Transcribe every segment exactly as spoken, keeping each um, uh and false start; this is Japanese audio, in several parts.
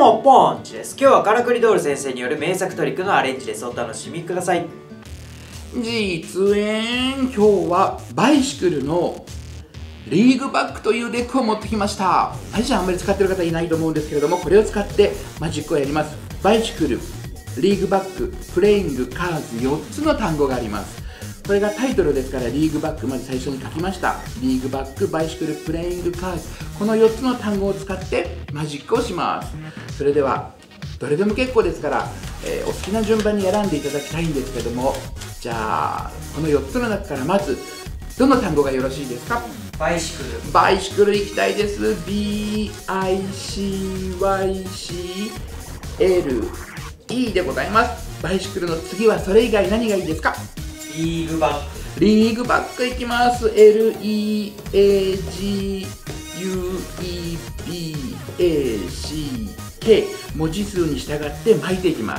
もポンチです。今日はカラクリドール先生による名作トリックのアレンジです。お楽しみください。 実演、今日はバイシクルのリーグバックというデックを持ってきました。最初はあんまり使ってる方いないと思うんですけれども、これを使ってマジックをやります。バイシクル、リーグバック、プレイング、カーズよっつの単語があります。これがタイトルですから、リーグバック、まず最初に書きました。リーグバック、バイシクル、プレイング、カーズ、このよっつの単語を使ってマジックをします。それではどれでも結構ですから、えー、お好きな順番に選んでいただきたいんですけども、じゃあこのよっつの中からまずどの単語がよろしいですか？ バイシクル。 バイシクルいきたいです。 ビーアイシーワイシーエルイー でございます。バイシクルの次はそれ以外何がいいですか？ リーグバック。 リーグバックいきます。 エルイーエージーユーイービーエーシーケー 文字数に従って巻いていきます。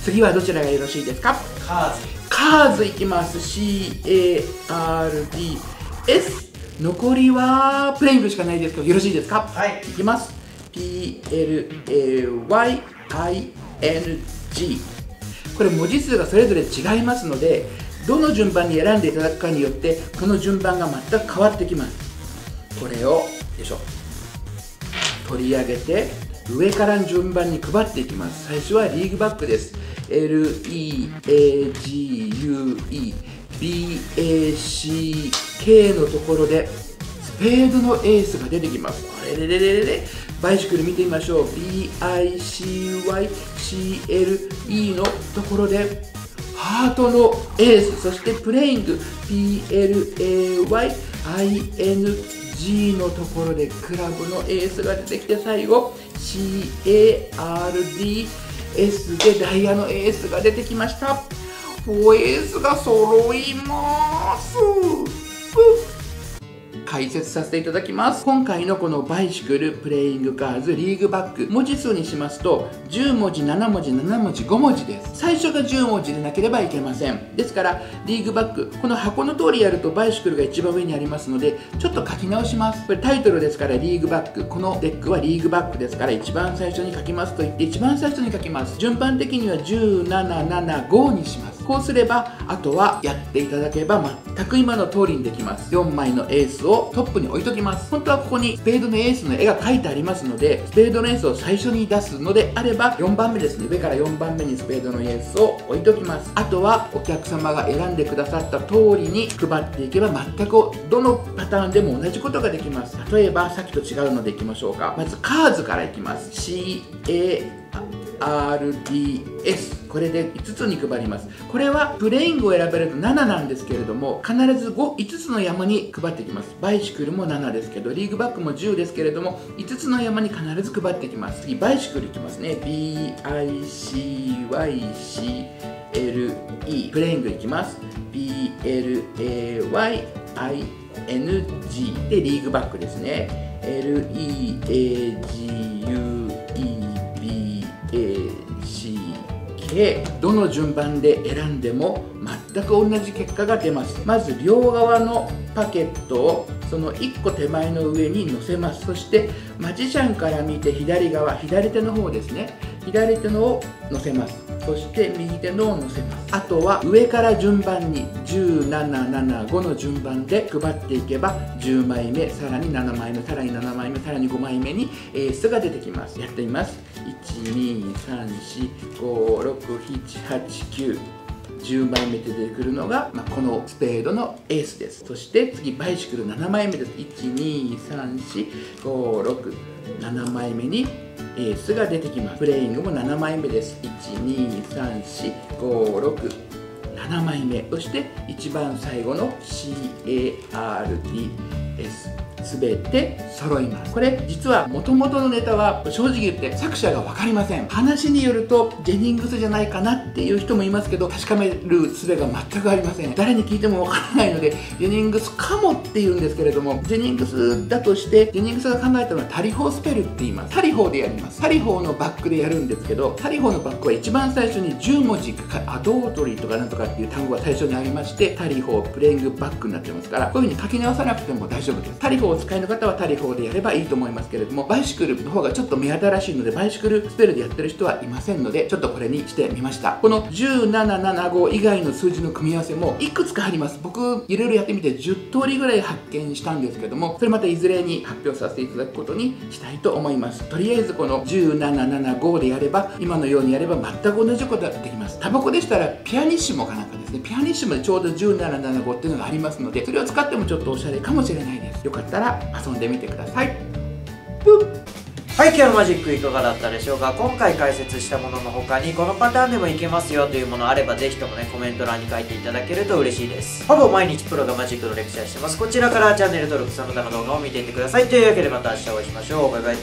次はどちらがよろしいですか？ カーズ。 カーズいきます。 シーエーアールディーエス。 残りはプレイングしかないですけどよろしいですか？ はい、 いきます。 ピーエルエーワイアイエヌジー。 これ文字数がそれぞれ違いますので、どの順番に選んでいただくかによってこの順番が全く変わってきます。これをよいしょ取り上げて上から順番に配っていきます。最初はリーグバックです。 エルイーエージーユーイービーエーシーケー のところでスペードのエースが出てきます。これでででででバイシクル見てみましょう。 ビーアイシーワイシーエルイー のところでハートのエース、そしてプレイング ピーエルエーワイアイエヌジー のところでクラブのエースが出てきて、最後 シーエーアールディーエス でダイヤのエースが出てきました。エースが揃います。解説させていただきます。今回のこのバイシクル、プレイングカーズ、リーグバック、文字数にしますとじゅうもじ、ななもじ、ななもじ、ごもじです。最初がじゅうもじでなければいけません。ですからリーグバック、この箱の通りやるとバイシクルが一番上にありますので、ちょっと書き直します。これタイトルですからリーグバック、このデックはリーグバックですから一番最初に書きますと言って一番最初に書きます。順番的にはじゅうなな、なな、ごにします。こうすればあとはやっていただければ全く今の通りにできます。よんまいのエースをトップに置いときます。本当はここにスペードのエースの絵が描いてありますので、スペードのエースを最初に出すのであればよんばんめですね、上からよんばんめにスペードのエースを置いときます。あとはお客様が選んでくださった通りに配っていけば全くどのパターンでも同じことができます。例えばさっきと違うのでいきましょうか。まずカーズからいきます。 シーエーアールディーエス、 これでいつつに配ります。これはプレイングを選べるとなななんですけれども、必ずご、いつつの山に配っていきます。バイシクルもななですけど、リーグバックもじゅうですけれども、いつつの山に必ず配っていきます。次バイシクルいきますね。 ビーアイシーワイシーエルイー、 プレイングいきます。 ピーエルエーワイアイエヌジー でリーグバックですね。 エルイーエージーユーイーエーシーケー、 どの順番で選んでも全く同じ結果が出ます。まず両側のパケットをそのいっこ手前の上に乗せます。そしてマジシャンから見て左側、左手の方ですね、左手のを乗せます。そして右手のを乗せます。あとは上から順番にじゅうなな、なな、ごの順番で配っていけばじゅうまいめ、さらにななまいめ、さらにななまいめ、さらにごまいめにエースが出てきます。やってみます。いち、に、さん、よん、ご、ろく、なな、はち、きゅう、じゅうまいめで出てくるのが、まあ、このスペードのエースです。そして次バイシクルななまいめです。いち、に、さん、よん、ご、ろく、ななまいめにエースが出てきます。プレイングもななまいめです。いち、に、さん、よん、ご、ろく、ななまいめ。そして一番最後の シーエーアールディーエス、すべて揃います。これ実は元々のネタは正直言って作者が分かりません。話によるとジェニングスじゃないかなっていう人もいますけど、確かめる術が全くありません。誰に聞いても分からないのでジェニングスかもって言うんですけれども、ジェニングスだとしてジェニングスが考えたのはタリホースペルって言います。タリホーでやります。タリホーのバックでやるんですけど、タリホーのバックは一番最初にじゅうもじアドートリーとかなんとかっていう単語が最初にありまして、タリホープレイングバックになってますから、こういう風に書き直さなくても大丈夫丈夫です。タリフォーをお使いの方はタリフォーでやればいいと思いますけれども、バイシクルの方がちょっと目新しいのでバイシクルスペルでやってる人はいませんので、ちょっとこれにしてみました。このじゅうななななご以外の数字の組み合わせもいくつかあります。僕いろいろやってみてじゅっとおりぐらい発見したんですけども、それまたいずれに発表させていただくことにしたいと思います。とりあえずこのじゅうななななごでやれば、今のようにやれば全く同じことができます。タバコでしたらピアニッシモかなんかですね、ピアニッシモでちょうどじゅうななななごっていうのがありますので、それを使ってもちょっとおしゃれかもしれないです。よかったら遊んでみてください。ぷっはい、今日のマジックいかがだったでしょうか。今回解説したものの他にこのパターンでもいけますよというものあれば、ぜひともねコメント欄に書いていただけると嬉しいです。ほぼ毎日プロがマジックのレクチャーしてます。こちらからチャンネル登録その他の動画を見ていってください。というわけでまた明日お会いしましょう。バイバイ。